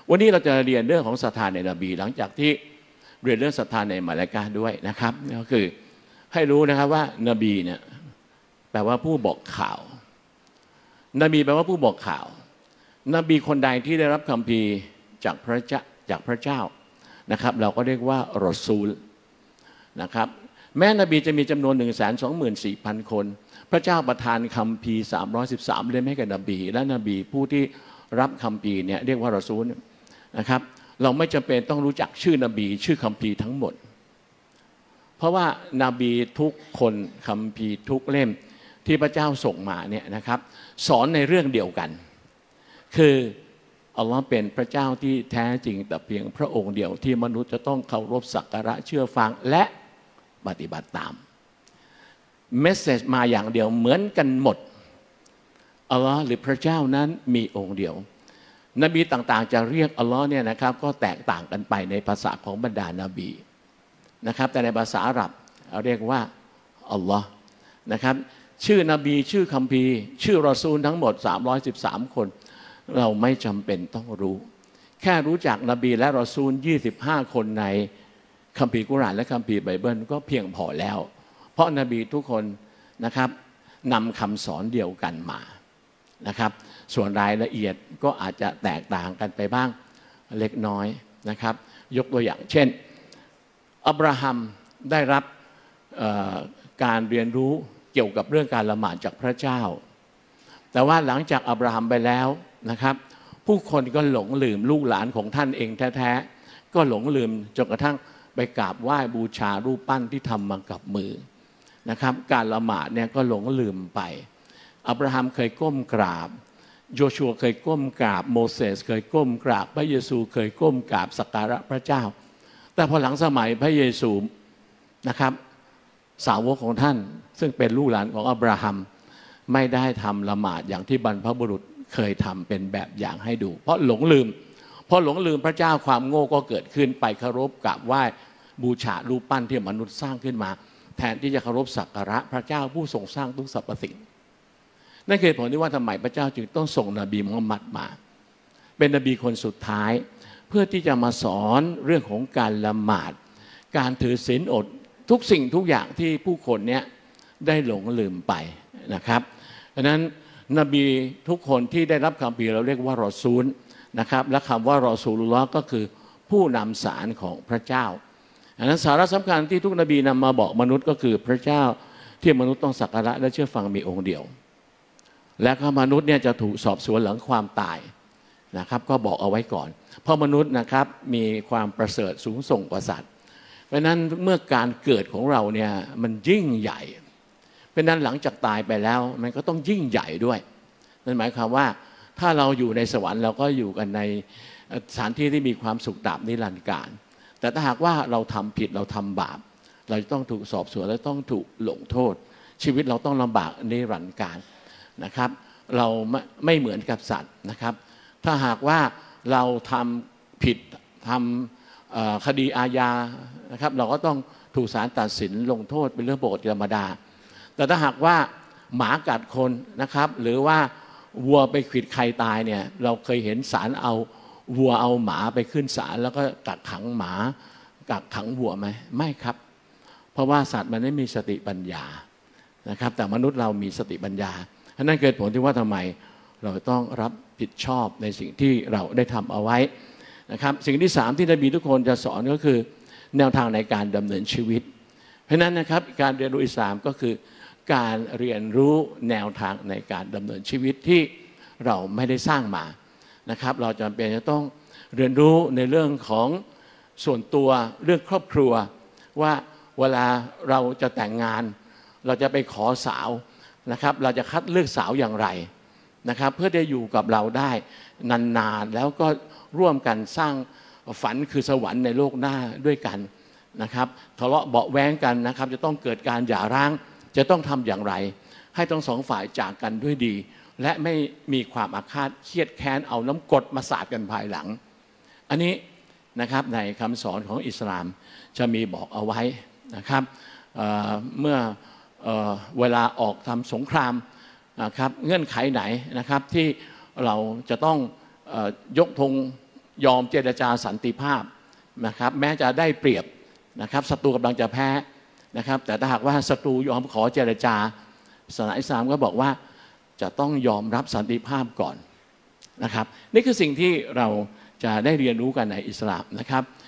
วันนี้เราจะเรียนเรื่องของศรัทธาในนบีหลังจากที่เรียนเรื่องศรัทธาในมลาอิกะฮ์ด้วยนะครับก็คือให้รู้นะครับว่านบีเนี่ยแปลว่าผู้บอกข่าวนบีแปลว่าผู้บอกข่าวนบีคนใดที่ได้รับคัมภีร์จากพระเจ้านะครับเราก็เรียกว่ารอซูลนะครับแม้นบีจะมีจำนวน 124,000 คนพระเจ้าประทานคัมภีร์313เล่มให้กับนบีและนบีผู้ที่รับคัมภีร์เนี่ยเรียกว่ารอซูลนะครับเราไม่จำเป็นต้องรู้จักชื่อนบีชื่อคัมภีร์ทั้งหมดเพราะว่านาบีทุกคนคัมภีร์ทุกเล่มที่พระเจ้าส่งมาเนี่ยนะครับสอนในเรื่องเดียวกันคืออัลลอฮ์เป็นพระเจ้าที่แท้จริงแต่เพียงพระองค์เดียวที่มนุษย์จะต้องเคารพสักการะเชื่อฟังและปฏิบัติตามเมสเซจมาอย่างเดียวเหมือนกันหมดอัลลอฮ์หรือพระเจ้านั้นมีองค์เดียวนบีต่างๆจะเรียกอัลลอฮ์เนี่ยนะครับก็แตกต่างกันไปในภาษาของบรรดานาบีนะครับแต่ในภาษาอาหรับเรียกว่าอัลลอฮ์นะครับชื่อนบีชื่อคัมภีร์ชื่อรอซูลทั้งหมด313คนเราไม่จำเป็นต้องรู้แค่รู้จักนบีและรอซูล25คนในคัมภีร์กุรอานและคัมภีร์ไบเบิลก็เพียงพอแล้วเพราะนบีทุกคนนะครับนำคำสอนเดียวกันมานะครับส่วนรายละเอียดก็อาจจะแตกต่างกันไปบ้างเล็กน้อยนะครับยกตัวอย่างเช่นอับราฮัมได้รับการเรียนรู้เกี่ยวกับเรื่องการละหมาดจากพระเจ้าแต่ว่าหลังจากอับราฮัมไปแล้วนะครับผู้คนก็หลงลืมลูกหลานของท่านเองแท้ๆก็หลงลืมจนกระทั่งไปกราบไหว้บูชารูปปั้นที่ทำมากับมือนะครับการละหมาดเนี่ยก็หลงลืมไปอับราฮัมเคยก้มกราบโยชัวเคยก้มกราบโมเสสเคยก้มกราบพระเยซูเคยก้มกราบสักการะพระเจ้าแต่พอหลังสมัยพระเยซูนะครับสาวกของท่านซึ่งเป็นลูกหลานของอับราฮัมไม่ได้ทำละหมาดอย่างที่บรรพบุรุษเคยทำเป็นแบบอย่างให้ดูเพราะหลงลืมพระเจ้าความโง่ก็เกิดขึ้นไปเคารพกราบไหว้บูชารูปปั้นที่มนุษย์สร้างขึ้นมาแทนที่จะเคารพสักการะพระเจ้าผู้ทรงสร้างทุกสรรพสิ่งนั่นคือผลที่ว่าทำไมพระเจ้าจึงต้องส่งนบีมุฮัมมัดมาเป็นนบีคนสุดท้ายเพื่อที่จะมาสอนเรื่องของการละหมาดการถือศีลอดทุกสิ่งทุกอย่างที่ผู้คนเนี้ยได้หลงลืมไปนะครับดังนั้นนบีทุกคนที่ได้รับคัมภีร์เราเรียกว่ารอซูลนะครับและคำว่ารอซูลุลลอฮ์ก็คือผู้นำสารของพระเจ้าดังนั้นสาระสำคัญที่ทุกนบีนำมาบอกมนุษย์ก็คือพระเจ้าที่มนุษย์ต้องสักการะและเชื่อฟังมีองค์เดียวและก็มนุษย์เนี่ยจะถูกสอบสวนหลังความตายนะครับก็บอกเอาไว้ก่อนเพราะมนุษย์นะครับมีความประเสริฐสูงส่งกว่าสัตว์เพราะนั้นเมื่อการเกิดของเราเนี่ยมันยิ่งใหญ่เพราะนั้นหลังจากตายไปแล้วมันก็ต้องยิ่งใหญ่ด้วยนั่นหมายความว่าถ้าเราอยู่ในสวรรค์เราก็อยู่กันในสถานที่ที่มีความสุขตราบนิรันดร์กาลแต่ถ้าหากว่าเราทำผิดเราทำบาปเราจะต้องถูกสอบสวนและต้องถูกลงโทษชีวิตเราต้องลำบากนิรันดร์กาลนะครับเราไม่เหมือนกับสัตว์นะครับถ้าหากว่าเราทำผิดทำคดีอาญานะครับเราก็ต้องถูกศาลตัดสินลงโทษเป็นเรื่องปกติธรรมดาแต่ถ้าหากว่าหมากัดคนนะครับหรือว่าวัวไปขวิดใครตายเนี่ยเราเคยเห็นศาลเอาวัวเอาหมาไปขึ้นศาลแล้วก็กักขังหมากักขังวัวไหมไม่ครับเพราะว่าสัตว์มันไม่มีสติปัญญานะครับแต่มนุษย์เรามีสติปัญญานั่นเกิดผลที่ว่าทำไมเราต้องรับผิดชอบในสิ่งที่เราได้ทำเอาไว้นะครับสิ่งที่3ที่นบีทุกคนจะสอนก็คือแนวทางในการดำเนินชีวิตเพราะนั้นนะครับการเรียนรู้อิสลามก็คือการเรียนรู้แนวทางในการดำเนินชีวิตที่เราไม่ได้สร้างมานะครับเราจำเป็นจะต้องเรียนรู้ในเรื่องของส่วนตัวเรื่องครอบครัวว่าเวลาเราจะแต่งงานเราจะไปขอสาวนะครับเราจะคัดเลือกสาวอย่างไรนะครับเพื่อจะอยู่กับเราได้นานๆแล้วก็ร่วมกันสร้างฝันคือสวรรค์ในโลกหน้าด้วยกันนะครับทะเลาะเบาะแว้งกันนะครับจะต้องเกิดการหย่าร้างจะต้องทำอย่างไรให้ทั้งสองฝ่ายจากกันด้วยดีและไม่มีความอาฆาตเครียดแค้นเอาน้ำกรดมาสาดกันภายหลังอันนี้นะครับในคำสอนของอิสลามจะมีบอกเอาไว้นะครับเมื่อเวลาออกทำสงครามนะครับเงื่อนไขไหนนะครับที่เราจะต้องยกธงยอมเจรจาสันติภาพนะครับแม้จะได้เปรียบนะครับศัตรูกำลังจะแพ้นะครับแต่ถ้าหากว่าศัตรูยอมขอเจรจาศาสนาอิสลามก็บอกว่าจะต้องยอมรับสันติภาพก่อนนะครับนี่คือสิ่งที่เราจะได้เรียนรู้กันในอิสลามนะครับ